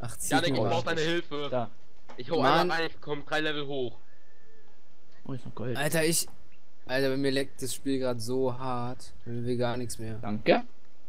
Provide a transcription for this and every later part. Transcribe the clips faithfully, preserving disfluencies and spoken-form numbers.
Ach, zieh Janik, ich mal. brauch deine Hilfe. Da. Ich hau Mann. einer rein, ich komm drei Level hoch. Oh, ist noch Gold. Alter, ich... Alter, bei mir leckt das Spiel gerade so hart. Bei mir will gar nichts mehr. Danke.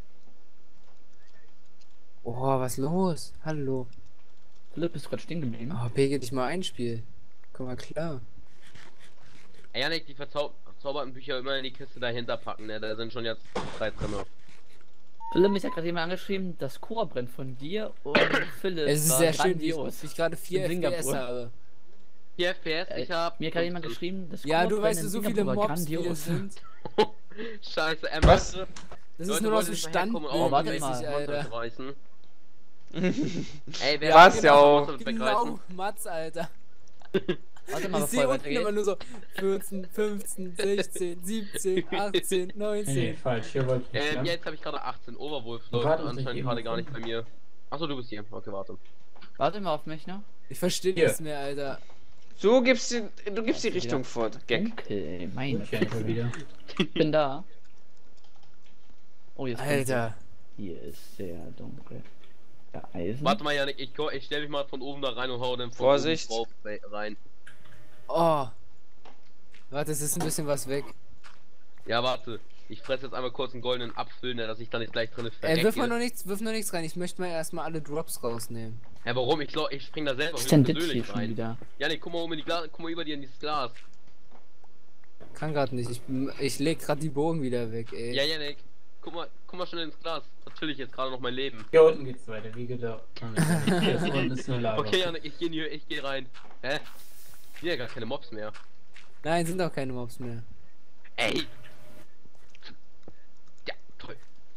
Oh, was los? Hallo. Philipp, bist du gerade stehen geblieben? Oh, pegel dich mal ein, Spiel. Komm mal klar. Ey, Janik, die verzau verzauberten Bücher immer in die Kiste dahinter packen, ne? Da sind schon jetzt drei drin. Philipp, mich hat gerade jemand angeschrieben, das Chor brennt von dir und Philipp. Es ist war sehr schön, wie ich, grandios. wie ich gerade vier In F P S Singapur. habe. vier F P S, Äh, ich hab... Mir hat gerade jemand geschrieben, das Ja, Chor du brennt weißt in so viele Singapur war Mobs, wie das grandios. sind. Scheiße, ähm, Was? Leute, Das ist Leute, nur noch wollt so ihr nicht mal herkommen und Oh, auch warte welche mal. Monster Alter. wegreißen? Ey, wer Was, will ja noch auch. Monster Genau, wegreißen? Mats, Alter. Warte mal, Ich bevor sehe er unten immer weitergeht. nur so vierzehn, fünfzehn, sechzehn, siebzehn, achtzehn, Nee, nee, neunzehn. falsch. Hier wollte ich Ähm, nicht. jetzt habe ich gerade achtzehn. Overwolf läuft Warte, muss ich anscheinend eben gerade gar nicht finden. bei mir. Achso, du bist hier. Okay, warte. Warte mal auf mich noch. Ich verstehe Hier. nichts mehr, Alter. Du gibst die, du gibst die Ja, Richtung wieder. vor, Gag. Dunkel, ey, meine Ich einfach wieder. Ich bin da. Oh, jetzt Alter. Hier ist sehr dunkel. Ja, Eisen. Warte mal, Janik, ich, ko- ich stell mich mal von oben da rein und hau dann von Vorsicht. oben drauf rein. Oh. Warte, es ist ein bisschen was weg. Ja, warte. Ich fresse jetzt einmal kurz einen goldenen Apfel, ne, dass ich dann nicht gleich drin Ey, verrecke. wirf mal noch nichts, wirf noch nichts rein. Ich möchte mal erstmal alle Drops rausnehmen. Hä, warum? Ich glaub, ich spring da selber Was ist denn das hier persönlich schon rein. wieder? Janik, guck mal oben in die Glas, guck mal über dir in dieses Glas. Kann grad nicht. Ich, ich leg grad die Bogen wieder weg, ey. Ja, Janik, guck mal, guck mal schon ins Glas. Natürlich jetzt gerade noch mein Leben. Hier unten geht's weiter, wie gedacht. Hier ist unten ist nur Lava. Okay, Janik, ich geh hier, ich geh rein. Hä? Hier gar keine Mobs mehr. Nein, sind auch keine Mobs mehr. Ey! Ja, toll.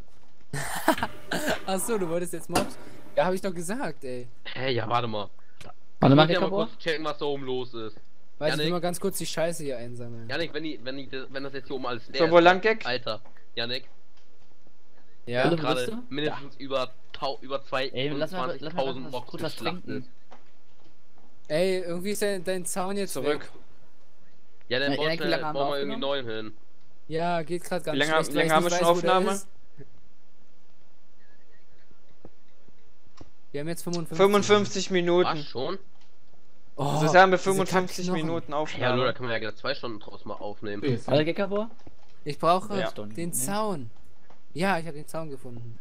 Achso, du wolltest jetzt Mobs? Ja, hab ich doch gesagt, ey. Hä, ja, warte mal. Warte mal, Ich muss ja mal Rekabor. kurz checken, was da oben los ist. Warte, ich will Janik? mal ganz kurz die Scheiße hier einsammeln. Janik, wenn die, wenn die, wenn das jetzt hier oben alles leer So, wo lang, Gag? Alter, Janik, Ja, Philipp, wo gerade bist du? mindestens über tau, über Ey, lass mal, lass mal zweiundzwanzigtausend was, Box kurz was geschlachtet. trinken. ey, irgendwie ist dein, dein Zaun jetzt Zurück. weg. Ja, dann Ja, bauen Janik, wie wir lange haben wir bauen wir irgendwie neuen hin. Ja, geht grad ganz Wie lange- schlecht, wie weil lange ich haben nicht wir weiß, schon wo der Aufnahme? ist. Wir haben jetzt fünfundfünfzig. fünfundfünfzig Was, Minuten. schon? Oh, Also haben wir diese fünfundfünfzig Knochen. Minuten Ja, nur, da Aufnahme. können wir ja gleich zwei Stunden draus mal aufnehmen. Hier ist- Warte, Rekabor. Ich brauche Ja. den Ne? Zaun. Ja, ich habe den Zaun gefunden.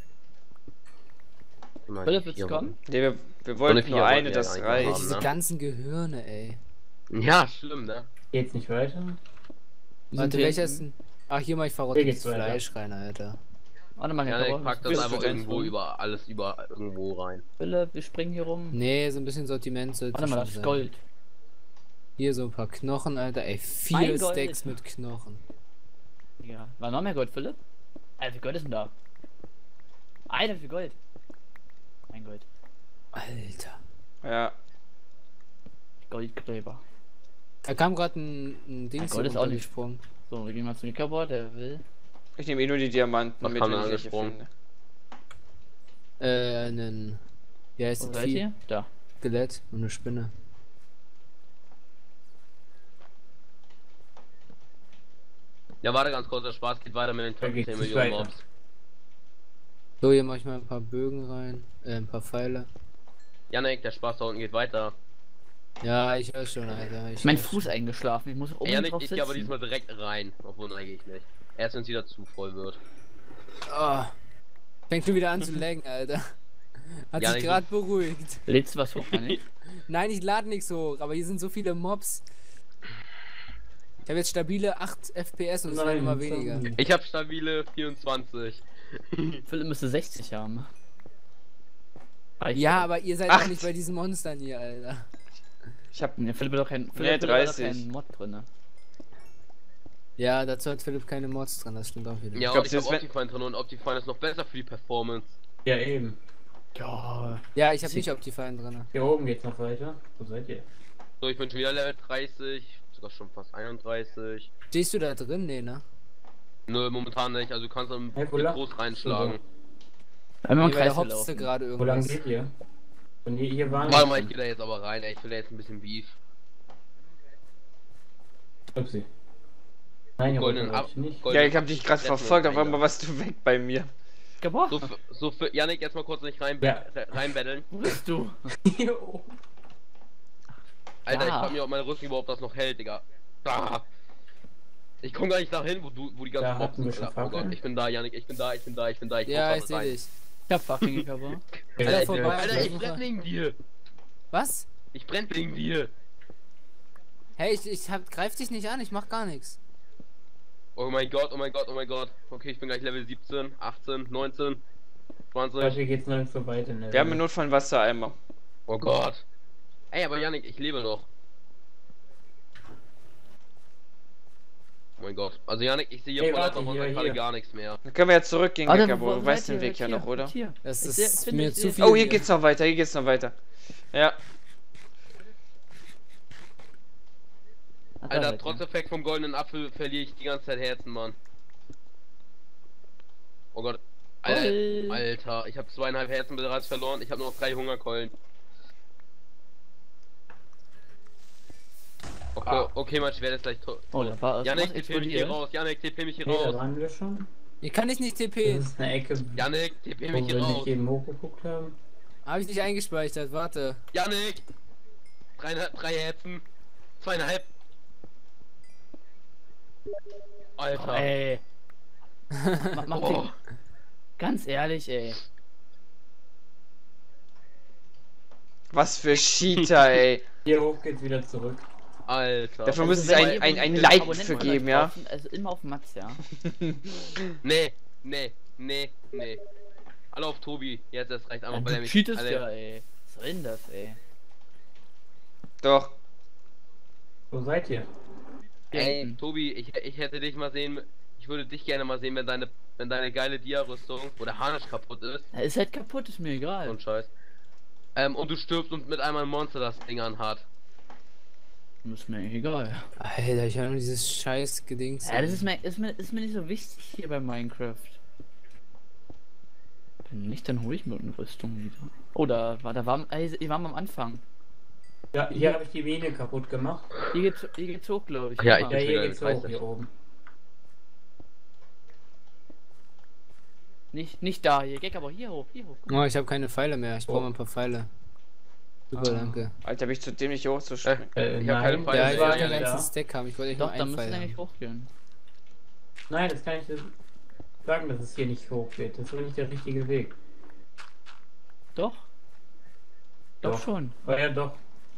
Mal Philipp, willst vier du kommen? Nee, wir, wir wollten vier nur wollten eine, wir das eigentlich Ey, reicht. haben, diese ne? ganzen Gehirne, ey. Wochen. Ja, schlimm, ne? Geht's nicht weiter? Wir Warte, sind welcher hier- ist denn? Ach, hier mach ich Hier verrottetes geht's weiter. Fleisch rein, Alter. Warte mal, Ja, Rekabor. ich pack das Bist du einfach denn irgendwo so? über alles über irgendwo rein. Philipp, wir springen hier rum. Nee, so ein bisschen Sortiment sollte Warte mal, schon das ist sein. Gold. Hier so ein paar Knochen, Alter. Ey, vier Mein Gold. Stacks mit Knochen. Ja, war noch mehr Gold, Philipp? Alter, wie viel Gold ist denn da? Alter, wie viel Gold? Mein Gold. Alter. Ja. Goldgräber. Da kam gerade ein, ein Dings Gold hier ist auch nicht- runtergesprungen. So, wir gehen mal zu Rekabor, der will. Ich nehme eh nur die Diamanten Was mit, kam wenn da ich welche angesprungen? finde. Äh, einen. Ja, ist Wo ein seid Vieh. ihr? Da. Skelett und eine Spinne. Ja, warte ganz kurz, der Spaß geht weiter mit den Da geht's zehn nicht Millionen weiter. Mobs. So, hier mach ich mal ein paar Bögen rein. Äh, ein paar Pfeile. Janik, der Spaß da unten geht weiter. Ja, ich höre schon, Alter. Ich Mein hör Fuß schon. eingeschlafen, ich muss Ey, oben Janik, drauf ich sitzen. gehe aber diesmal direkt rein. Obwohl, nein, gehe ich nicht. Erst wenn es wieder zu voll wird. Oh. Fängt schon wieder an zu laggen, Alter. Hat Ja, sich ich- gerade beruhigt. Lädst du was hoch, meine ich? Nein, ich lade nichts hoch, aber hier sind so viele Mobs. Ich habe jetzt stabile acht F P S und es werden immer weniger. Ich habe stabile vierundzwanzig. Philipp müsste sechzig haben. Reicht Ja, doch. aber ihr seid Acht. auch nicht bei diesen Monstern hier, Alter. Ich hab. Ja, Philipp hat doch kein, Philipp Nee, hat doch dreißig. keinen Mod drin, ne? Ja, dazu hat Philipp keine Mods dran, das stimmt auch wieder. Ja, glaub, und ich selbst habe wenn- Optifine drin und Optifine ist noch besser für die Performance. Ja, eben. Ja. Ja, ich habe Sie- nicht Optifine drin. Hier oben geht's noch weiter. Wo seid ihr? So, ich bin schon wieder Level dreißig, sogar schon fast einunddreißig. Stehst du da drin? Nee, ne? Nö, momentan nicht, also du kannst dann Hey, wo hey, lang- groß reinschlagen. Einmal im Nee, weil da Kreis hopste gelaufen. gerade Wo lang irgendwas. geht ihr? Und hier, hier waren Warte mal, ich gehe da jetzt aber rein, ey. Ich will da jetzt ein bisschen Beef. Upsi. Nein, hier Goldenen runter Ab- wollte ich nicht. Goldenen Ja, ich hab dich gerade Treffen verfolgt, und auf einmal Eingang. warst du weg bei mir. Gabor, So, für- so für Yannick jetzt mal kurz nicht rein, Ja. reinbetteln. wo bist du? Hier oben. Alter, Ja. ich frag mich, ob meine Rüstung überhaupt das noch hält, Digga. Ah. Ich komm gar nicht dahin, wo du, wo die ganzen Da Mobs hatten wir sind. schon Alter. Oh Gott, Fackeln. ich bin da, Yannick, ich bin da, ich bin da, ich bin da, ich Ja, komm ich gerade sehe rein. dich. Ich hab fucking Gabor. Alter, Ja, vorbei. ja. Alter, ich Versuche- brenn wegen dir. Was? Ich brenn wegen dir. Hey, ich, ich hab, greif dich nicht an, ich mach gar nichts. Oh mein Gott, oh mein Gott, oh mein Gott. Okay, ich bin gleich Level siebzehn, achtzehn, neunzehn, zwanzig. Gott, hier geht's noch nicht so weit in der Wir haben Welt. einen Notfall Wassereimer. Oh Gott. Ey, aber Yannick, ich lebe noch. Oh mein Gott. Also Yannick, ich sehe hier Hey, von warte, der hier, Monsterfalle hier. gar nichts mehr. Dann können wir jetzt zurückgehen, Warte, Gabor. wo Du weißt seid den ihr? Weg ja Hier, noch, oder? Hier. Das Ich ist seh- find mir ich- zu viel. Oh, hier geht's noch weiter, hier geht's noch weiter. Ja. Ach, da Alter, seid trotz ihr. Effekt vom goldenen Apfel verliere ich die ganze Zeit Herzen, Mann. Oh Gott. Alter, Toll. Alter, ich habe zweieinhalb Herzen bereits verloren. Ich habe nur noch drei Hungerkeulen. Okay, Ah. okay, mein Schwert ist gleich tot. Oh, da war es. Janik, was TP mich hier explodiert. raus. Janik, TP mich hier Nee, da raus. waren wir schon. Hier kann ich nicht T P. Das ist eine Ecke, Janik, TP wo mich hier wir nicht raus. jeden hochgeguckt haben. Habe ich nicht eingespeichert, warte. Janik! Drei, drei Herzen. Zweieinhalb. Alter. Oh, ey. mach, mach Oh. den, ganz ehrlich, ey. Was für Cheater, ey. Hier hoch geht's wieder zurück. Alter. Dafür muss es wenn ein, ihr ein, ein den Like Abonnenten für von euch geben, ja? kaufen, Also immer auf Max, ja. Nee, nee, nee, nee. Alle auf Tobi. Jetzt erst recht einfach, weil er Du mich. cheatest alle- ja, ey. Was soll denn das, ey? Doch. Wo seid ihr? Ey, Hinten. Tobi, ich, ich hätte dich mal sehen. Ich würde dich gerne mal sehen, wenn deine, wenn deine geile Dia-Rüstung, wo der Harnisch kaputt ist. Ja, ist halt kaputt, ist mir So egal. ein Scheiß. Ähm, und du stirbst und mit einmal ein Monster das Ding anhat. Ist mir egal. Alter, ich habe nur dieses scheiß Gedings. Ja, das ist mir, ist mir, ist mir nicht so wichtig hier bei Minecraft. Wenn nicht, dann hole ich mir eine Rüstung wieder. Oh, da war, da war, ey, ihr waren am Anfang. Ja, hier habe ich die Vene kaputt gemacht. Hier geht's, hier geht's hoch, glaube ich. Ja, Guck ich- mal. Ja, hier geht's ich weiß hoch, nicht. hier oben. Nicht, nicht da, hier, Gag, aber hier hoch, hier hoch. Oh, ich habe keine Pfeile mehr. Ich brauche mal ein paar Pfeile. Super, Ah. danke. Alter, bin ich zu dämlich hier Äh, hochzuspringen. Äh, ich habe keine nein. Pfeile. Ja, das ich war wollte ja den ganzen da. Stack haben. Ich wollte nicht Doch, nur da einen müssen Pfeil wir eigentlich haben. hochgehen. Nein, das kann ich dir sagen, dass es hier nicht hoch geht. Das ist nicht der richtige Weg. Doch. Doch, Doch. schon. Oh ja, doch.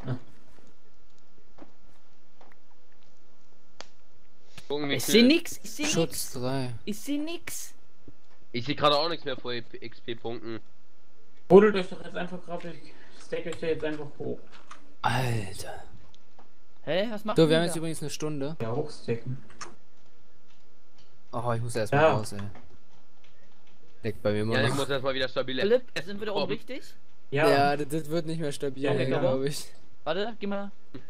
Gucken, wie Ich viel- sehe nix, ich sehe nix. Schutz drei. Ich sehe nix. Ich sehe gerade auch nichts mehr vor X P-Punkten. Rodelt euch doch jetzt einfach gerade, stack euch da jetzt einfach hoch. Alter. Hä, was macht So, ihr wir haben da? jetzt übrigens eine Stunde. Ja, hochstacken. Oh, ich muss erstmal Ja. raus, ey. Leckt bei mir immer Ja, ich noch. muss erstmal wieder stabil. Philipp, sind wir da oben Komm. richtig? Ja, Ja, das, das wird nicht mehr stabil, Okay, Gabor. glaube ich. Warte, geh mal.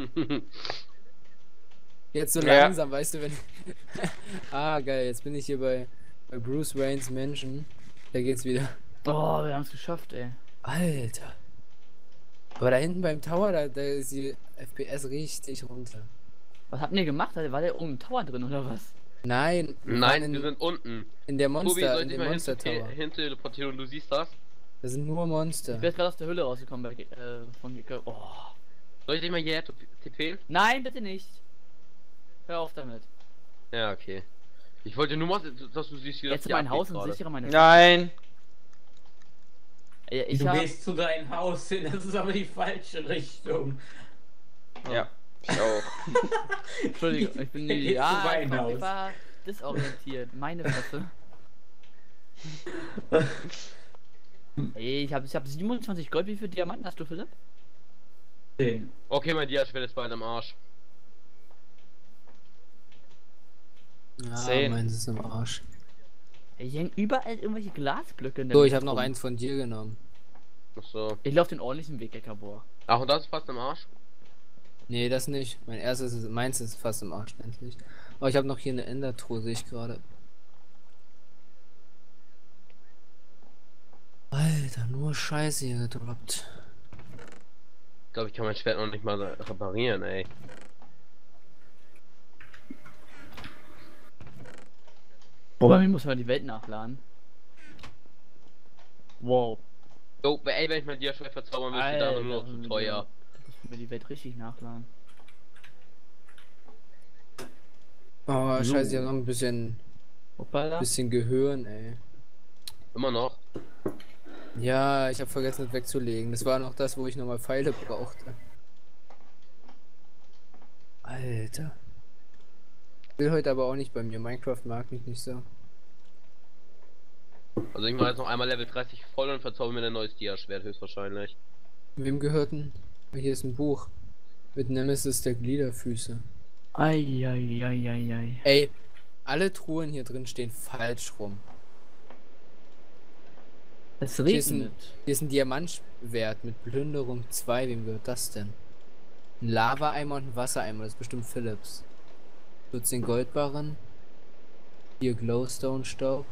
Jetzt so Ja. langsam, weißt du, wenn. Ah, geil, jetzt bin ich hier bei, bei Bruce Waynes Menschen. Da geht's wieder. Oh, wir haben es geschafft, ey. Alter. Aber da hinten beim Tower, da, da ist die F P S richtig runter. Was habt ihr gemacht? War der oben im Tower drin oder was? Nein, wir waren Nein, in, wir sind unten. in der Tobi, Monster, soll in ich dem mal Monster hin, Tower. hin teleportieren und du siehst das? Das sind nur Monster. Ich bin jetzt gerade aus der Hülle rausgekommen bei, äh, von Ge- Oh. Soll ich dich mal hierher T P? Nein, bitte nicht. Hör auf damit. Ja, okay. Ich wollte nur mal, dass du siehst, wie das Jetzt in hier mein Haus abgeht und gerade. sichere meine. Nein. Ey, Ich du hab, gehst zu deinem Haus hin, das ist aber die falsche Richtung. Ja, ich auch. Entschuldigung, ich bin Gehst die. zu Ja, ich meinem war, Haus. ich war desorientiert. Meine Fresse. Ey, ich hab, ich hab siebenundzwanzig Gold. Wie viele Diamanten hast du, Philipp? zehn. Okay, mein Dia-Schwert ist bald am Arsch. Ja, Zehn. meins ist im Arsch. Ey, hier hängen überall irgendwelche Glasblöcke in der So, Luft ich habe noch rum. eins von dir genommen. Achso. Ich laufe den ordentlichen Weg, Eckerbor. Ach, und das ist fast am Arsch? Nee, das nicht. Mein erstes ist, meins ist fast im Arsch, endlich. Aber ich habe noch hier eine Endertruhe, sehe ich gerade. Alter, nur Scheiße hier gedroppt. Ich glaube, ich kann mein Schwert noch nicht mal reparieren, ey. Boah, bei mir muss man die Welt nachladen. Wow. Jo, ey, wenn ich mein Dia-Schwert verzaubern will, ist die Dame nur noch zu teuer. Das muss mir die Welt richtig nachladen. Oh, So. scheiße, ich hab noch ein bisschen, Hoppala. bisschen Gehirn, ey. Immer noch. Ja, ich habe vergessen, das wegzulegen. Das war noch das, wo ich nochmal Pfeile brauchte. Alter. Will heute aber auch nicht bei mir. Minecraft mag mich nicht so. Also ich mache jetzt noch einmal Level dreißig voll und verzauber mir ein neues Dia-Schwert höchstwahrscheinlich. Wem gehört denn? Hier ist ein Buch. Mit Nemesis der Gliederfüße. Eieieiei. Ey, alle Truhen hier drin stehen falsch rum. Es Hier ist, ein, regnet. hier ist ein Diamantschwert mit Plünderung zwei. Wem gehört das denn? Ein Lava-Eimer und ein Wassereimer. Das ist bestimmt Philips. vierzehn Goldbarren. Hier Glowstone-Staub.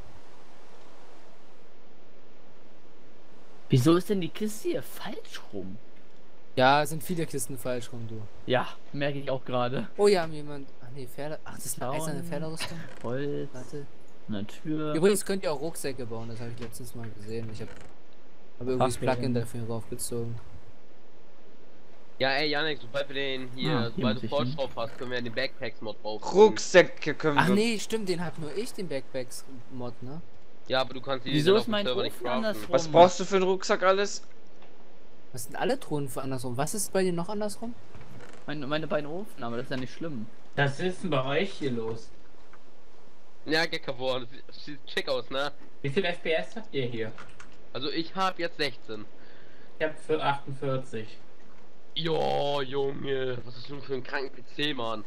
Wieso ist denn die Kiste hier falsch rum? Ja, es sind viele Kisten falsch rum, du. Ja, merke ich auch gerade. Oh ja, jemand. Ach nee, Pferde. Ach, das ist eine Zaun. eiserne Pferderüstung. Holz, Warte. eine Tür. Übrigens könnt ihr auch Rucksäcke bauen, das habe ich letztens mal gesehen. Ich habe hab irgendwie das Fackeln. Plugin dafür raufgezogen. Ja, ey, Janik, sobald wir den hier, Ah, hier sobald muss du ich Vollschraub hast, können wir den Backpacks-Mod drauf. Rucksäcke können Ach wir. nee, stimmt, den hab nur ich, den Backpacks-Mod, ne? Ja, aber du kannst die Wieso dann ist auf dem mein Server nicht Ofen craften. andersrum? Was brauchst du für einen Rucksack alles? Was sind alle Thronen für andersrum? Was ist bei dir noch andersrum? Meine, meine beiden Ofen, aber das ist ja nicht schlimm. Was ist denn bei euch hier los? Ja, Gekavor, das sieht- sieht schick aus, ne? Wie viel F P S habt ihr hier? Also ich hab jetzt sechzehn. Ich hab für achtundvierzig. Jo, Junge, was ist denn für ein kranken P C, Mann?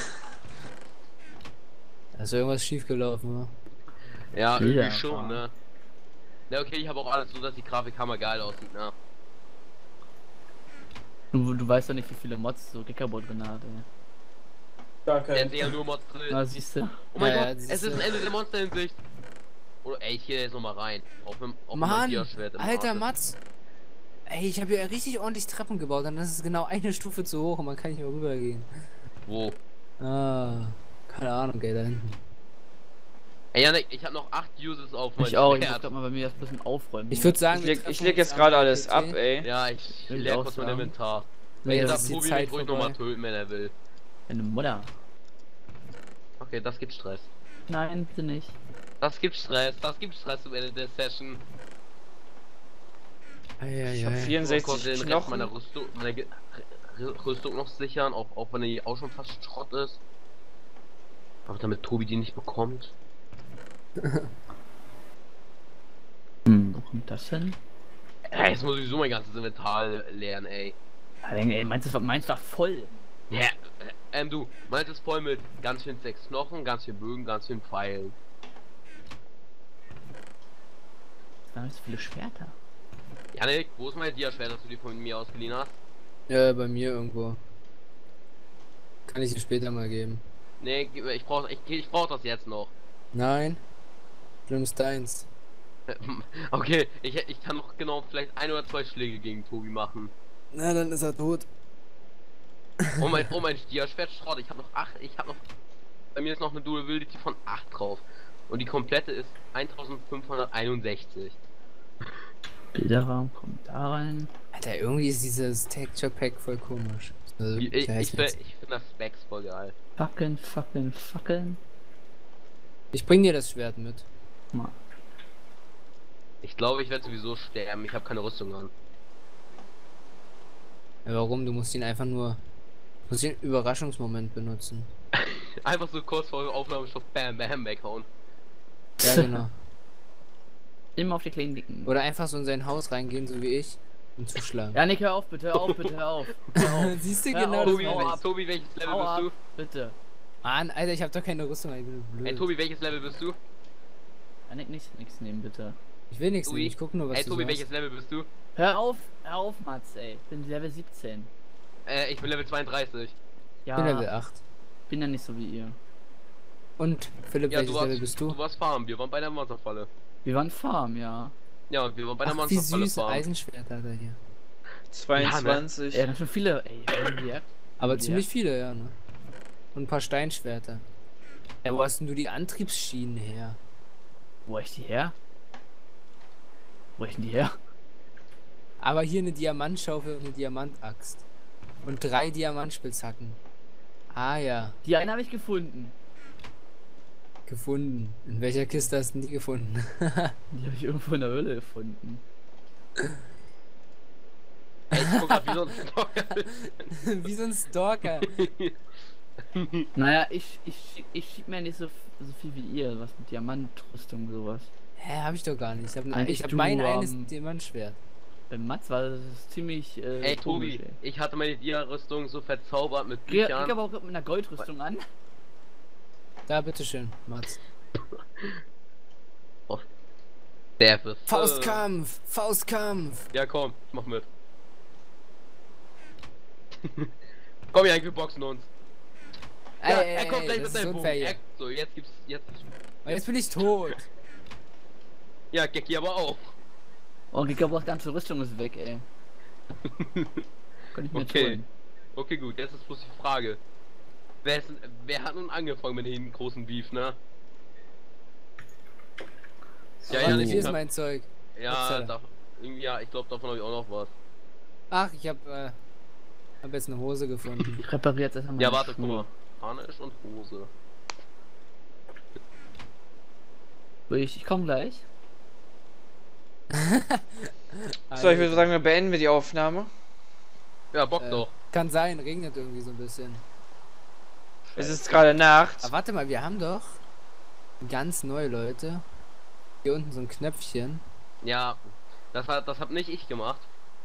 Also irgendwas schief gelaufen, ne? Ja, Ja, irgendwie schon, klar. ne? Ja, okay, ich habe auch alles so, dass die Grafikkammer geil aussieht, ne? Du, du weißt doch nicht, wie viele Mods so Gekabo drin hat, ey. Gar Der kein. ist eher nur Mods drin. Na, siehst du. Oh mein Ja, ja, Gott, das es ist ist ein so. Ende der Monster in Sicht. Oder ey, hier jetzt noch mal rein. Auf dem auf Mann, Dia-Schwert im alter Arsch. Mats. Ey, ich habe hier richtig ordentlich Treppen gebaut, dann ist es genau eine Stufe zu hoch und man kann nicht mehr rübergehen. Wo? Ah, keine Ahnung, gell, da hinten. Ey, Janik, ich habe noch acht Uses auf meinem Ich auch, ich muss Schwert. grad mal bei mir das bisschen aufräumen. Ich würde sagen, Ich wir leg, ich treffen leg uns jetzt am gerade alles P C. ab, ey. Ja, ich Will ich leer auch kurz mein sagen. Inventar. Nee, Wenn das darf ist die Tobi Zeit mich ruhig nochmal vorbei. töten, wenn er will. Meine Mutter. Okay, das gibt Stress. Nein, bitte nicht. Das gibt Stress, das gibt Stress zum Ende der Session. Ich hab Eieiei. Ich vierundsechzig konnte den Rest Knochen. meiner Rüstung, meiner Ge- R- Rüstung noch sichern, auch, auch wenn die auch schon fast Schrott ist. Aber damit Tobi die nicht bekommt. Hm, wo kommt das hin? Ey, jetzt muss ich sowieso mein ganzes Inventar leeren, ey. Ja, ey, meinst du, meins war voll? Ja, äh, ähm, du, meins ist voll mit ganz vielen sechs Knochen, ganz vielen Bögen, ganz vielen Pfeilen. Da haben so viele Schwerter. Janik, wo ist mein Dia-Schwert, das du dir von mir ausgeliehen hast? Ja, bei mir irgendwo. Kann ich dir später mal geben. Nee, gib mir- ich brauch, ich, ich brauch das jetzt noch. Nein. Du nimmst deins. Okay, ich, ich kann noch genau vielleicht ein oder zwei Schläge gegen Tobi machen. Na, dann ist er tot. Oh mein, oh mein Dia-Schwert Schrott, ich habe noch acht, ich habe noch, bei mir ist noch eine Durability von acht drauf. Und die komplette ist eintausendfünfhunderteinundsechzig. Bilderraum kommt da rein. Alter, irgendwie ist dieses Texture Pack voll komisch. Also, Ich, ich, ja, ich, ich, find- ich finde das Specs voll geil. Fackeln, fackeln, fackeln. ich bring dir das Schwert mit. Mal. Ich glaube, ich werde sowieso sterben, ich habe keine Rüstung an. Ja, warum? Du musst ihn einfach nur. Du musst den Überraschungsmoment benutzen. Einfach so kurz vor Aufnahmestopp bam bam weghauen. Ja, genau. Immer auf die kleinen Dicken. Oder einfach so in sein Haus reingehen, so wie ich, und zuschlagen. Ja, Nick, hör auf, bitte, hör auf, bitte, hör auf. Hör auf. Siehst du Hör genau auf, das? Tobi, hau meine ab. ich. Tobi, welches Level Hau bist ab, du? bitte. Mann, Alter, ich hab doch keine Rüstung, ich bin blöd. Ey Tobi, welches Level bist du? Ja, Nick, nichts, nichts nehmen, bitte. Ich will nichts Tobi. nehmen, ich guck nur, was Ey du Tobi, so welches hast. Level bist du? Hör auf, hör auf, Mats, ey. Ich bin Level siebzehn. Äh, ich bin Level zweiunddreißig. Ich Ja, bin Level acht. bin ja nicht so wie ihr. Und, Philipp, Ja, welches du warst, Level bist du? du warst Farm, wir waren bei der Monsterfalle. Wir waren Farm, ja. Ja, wir waren bei der Ach, wie Monsterfalle süß, Farm. Eisenschwert hat er hier. zweiundzwanzig. Ja, das sind viele, ey. Ja. Aber Ja. ziemlich viele, ja, ne? Und ein paar Steinschwerter. Ja, wo hast denn du die Antriebsschienen her? Wo hab ich die her? Wo ich denn die her? Aber hier eine Diamantschaufel und eine Diamantaxt. Und drei Diamantspitzhacken. Ah ja, Die eine habe ich gefunden. gefunden. In welcher Kiste hast du die gefunden? Die habe ich irgendwo in der Höhle gefunden. Ey, ich guck grad wie so ein Stalker. Wie so ein Stalker. Naja, ich, ich, schieb- ich schieb mir nicht so, so viel wie ihr, was mit Diamantrüstung sowas. Hä, hab ich doch gar nicht. Ich hab, Eigentlich ich hab du, mein eines ähm, Diamantschwert. Bei Mats war das ziemlich. Äh, Ey, komisch, Tobi, ey. ich hatte meine Dia-Rüstung so verzaubert mit Geh, geh Büchern. aber auch mit einer Goldrüstung an. Da, bitteschön, Mats. Der für Faustkampf! Faustkampf! Ja, komm, ich mach mit. Komm hier, wir boxen uns. Ey, Ja, ey, er kommt ey, gleich das mit ist seinem unfair Bogen. hier. Er, so, jetzt gibt's, jetzt. Aber jetzt bin ich tot. Ja, Gecki aber auch. Oh, Gigaboss ganze Rüstung ist weg, ey. Kann ich mir jetzt Okay. holen. Okay, gut, jetzt ist bloß die Frage. Wer, ist, wer hat nun angefangen mit dem großen Beef, ne? Ja, ja, Warte, ich hier ist hab- mein Zeug. Ja, Upsala. da, irgendwie, ja, ich glaube, davon habe ich auch noch was. Ach, ich hab, äh, hab jetzt eine Hose gefunden. Ich repariere jetzt erstmal Ja, meine warte, guck Schuhe. mal. Harnisch und Hose. Ich, ich komm gleich. So, ich würde sagen, wir beenden wir die Aufnahme. Ja, Bock Äh, doch. Kann sein, regnet irgendwie so ein bisschen. Es ist gerade Nacht. Aber warte mal, wir haben doch ganz neu, Leute. Hier unten so ein Knöpfchen. Ja, das hat, das hab nicht ich gemacht.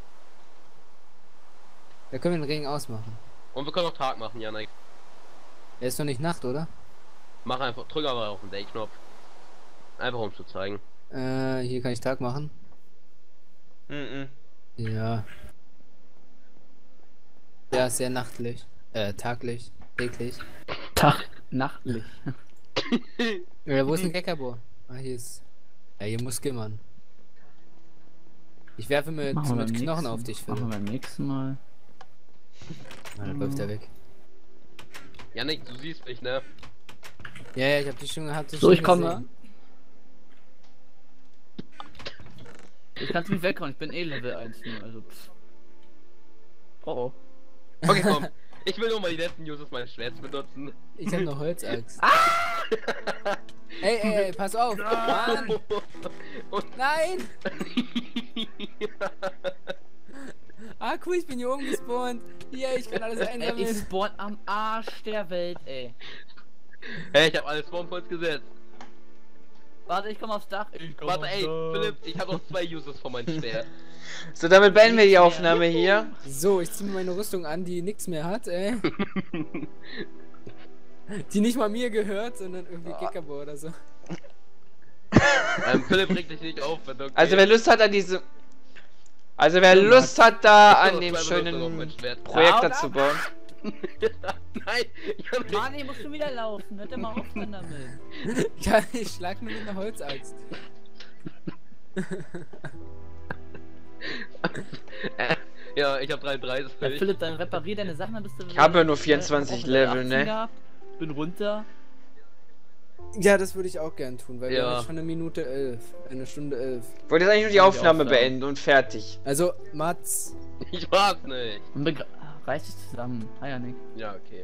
Da können wir den Regen ausmachen. Und wir können auch Tag machen, Janik. Er ist noch nicht Nacht, oder? Mach einfach, drück aber auf den Day-Knopf. Einfach um zu zeigen. Äh, hier kann ich Tag machen. Mhm. Ja. Ja, sehr nachtlich. Äh, taglich. Täglich. Tag, nachtlich. Äh, wo ist ein Gekabo? Ah, hier ist. Ja, hier muss Gimmern. Ich werfe mit, Machen wir mit beim Knochen nächsten- auf dich, Machen wir Philipp. beim nächsten Mal. Ah, dann läuft er weg. Janik, du siehst mich, ne? Ja, ja, ich hab dich schon gehabt. So, ich komme. Ich kannst mich weghauen, ich bin eh Level eins nur, also pff. Oh oh. Okay, komm. Ich will nur mal die letzten Uses meines Schwerts benutzen. Ich hab noch Holzaxt. Ey, ey, ey, pass auf! Mann! Und Nein! Ah, cool, ich bin hier oben gespawnt. Hier, ich kann alles Ey, ich einsammeln. spawn am Arsch der Welt, ey. hey, ich hab alles Spawnpoints gesetzt. Warte, ich komm aufs Dach. Ich komm Warte, aufs ey, Dach. Philipp, ich habe noch zwei Uses von meinem Schwert. So, damit beenden wir die Aufnahme hier. So, ich zieh mir meine Rüstung an, die nichts mehr hat, ey. Die nicht mal mir gehört, sondern irgendwie Gekabo oder so. ähm, Philipp regt dich nicht auf, wenn du. Also wer Lust hat an diese... Also wer Lust hat da an dem Zwei Benutzungen auf mein schönen Schwert. Projekt Ja, dazu oder? bauen. Nein, ich kann Mann, ich muss schon wieder laufen. Hört ihr mal auf dann damit. Ja, ich schlag nur mit einer Holzaxt. Äh, ja, ich hab Ja, dreiunddreißig. Philipp, dann reparier deine Sachen, dann bist du... Ich habe ja nur vierundzwanzig Level, ne? Gehabt, bin runter. Ja, das würde ich auch gern tun, weil wir Ja. haben jetzt schon eine Minute elf. Eine Stunde elf. Ich wollte jetzt eigentlich nur die Ja, die Aufnahme Aufnahme. beenden und fertig. Also, Mats. Ich war's nicht. Und begra- reiß dich zusammen. Ah ja, Nick. Ja, okay.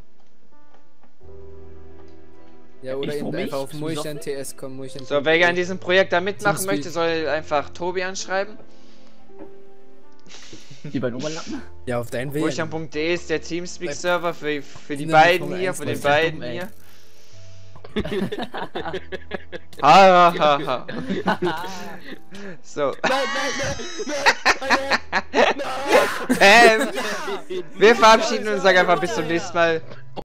Ja, oder Ich eben freu mich. einfach auf Bist du Mulchan T S kommen, Mulchan. So, wer gerne an diesem Projekt da mitmachen Teamspeak. möchte, soll einfach Tobi anschreiben. Die beiden Oberlappen. Ja, auf deinen Willen. Mulchan punkt de ist der Teamspeak-Server für, für die Nehmen wir beiden Formel hier, eins für den mit. beiden Ey. hier. Ha, ha, ha, ha. So. Ähm, wir verabschieden uns, sagen einfach bis zum nächsten Mal.